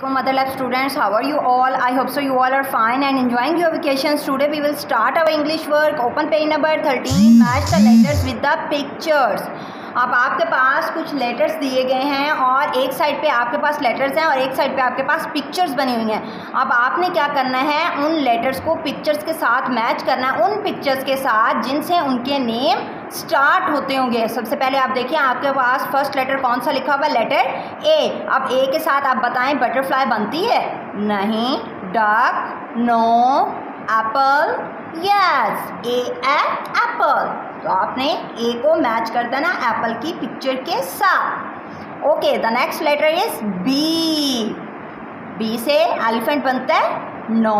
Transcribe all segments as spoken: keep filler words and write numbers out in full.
Assalamualaikum mother lab students, how are you all? I hope so you all are fine and enjoying your vacations. Today we will start our English work. Open page number thirteen. Match the letters with the pictures. अब आपके पास कुछ letters दिए गए हैं और एक side पे आपके पास लेटर्स हैं और एक साइड पे आपके पास पिक्चर्स बनी हुई हैं। अब आपने क्या करना है, उन लेटर्स को पिक्चर्स के साथ मैच करना है, उन पिक्चर्स के साथ जिनसे उनके नेम स्टार्ट होते होंगे। सबसे पहले आप देखिए आपके पास फर्स्ट लेटर कौन सा लिखा हुआ है, लेटर ए। अब ए के साथ आप बताएं बटरफ्लाई बनती है? नहीं। Duck? No. Apple? Yes, A apple. तो आपने ए को मैच कर देना एप्पल की पिक्चर के साथ। Okay, the next letter is B. B से एलिफेंट बनता है? No.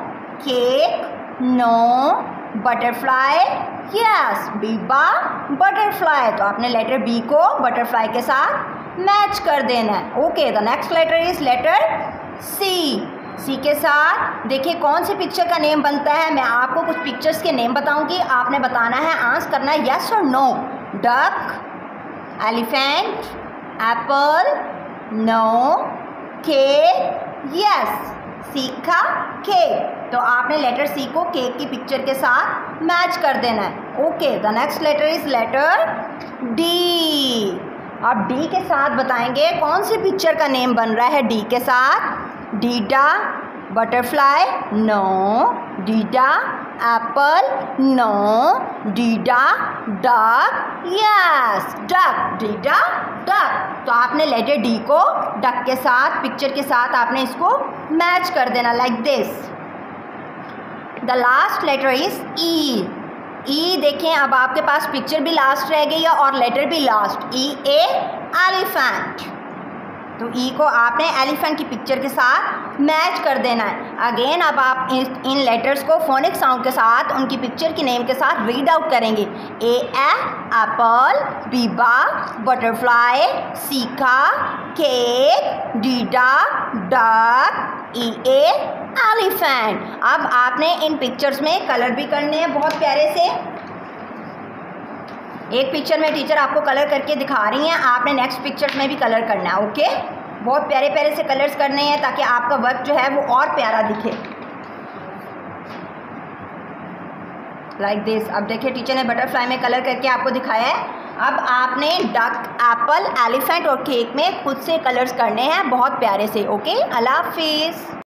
Cake? No. Butterfly? Yes, बीबा बटरफ्लाई। तो आपने लेटर बी को बटरफ्लाई के साथ मैच कर देना है। Okay, the next letter is letter C. C के साथ देखिए कौन सी पिक्चर का नेम बनता है। मैं आपको कुछ पिक्चर्स के नेम बताऊंगी, आपने बताना है, आंसर करना है यस और no. Duck? Elephant? Apple? No. Cake? Yes, C का केक। तो आपने लेटर सी को केक की पिक्चर के साथ मैच कर देना है। Okay, the next letter is letter D. अब डी के साथ बताएंगे कौन सी पिक्चर का नेम बन रहा है डी के साथ। डीडा बटरफ्लाई? नो। डीडा एप्पल? नो। डीडा डक? Yes, duck. डीडा डक। तो आपने लेटर डी को डक के साथ पिक्चर के साथ आपने इसको मैच कर देना like this. The last letter is E. E देखें अब आपके पास पिक्चर भी लास्ट रह गई है और लेटर भी लास्ट। E a elephant. तो ई को आपने एलिफेंट की पिक्चर के साथ मैच कर देना है। अगेन अब आप इन इन लेटर्स को फोनिक साउंड के साथ उनकी पिक्चर की नेम के साथ रीड आउट करेंगे। ए एप्पल, बीबा बटरफ्लाई, सीका केक, डीडा डक, ई ए एलिफेंट। अब आपने इन पिक्चर्स में कलर भी करने हैं बहुत प्यारे से। एक पिक्चर में टीचर आपको कलर करके दिखा रही हैं, आपने नेक्स्ट पिक्चर में भी कलर करना है। ओके, बहुत प्यारे प्यारे से कलर्स करने हैं ताकि आपका वर्क जो है वो और प्यारा दिखे लाइक दिस। अब देखिए टीचर ने बटरफ्लाई में कलर करके आपको दिखाया है। अब आपने डक, एप्पल, एलिफेंट और केक में खुद से कलर्स करने हैं बहुत प्यारे से। ओके, अल्लाह हाफिज़।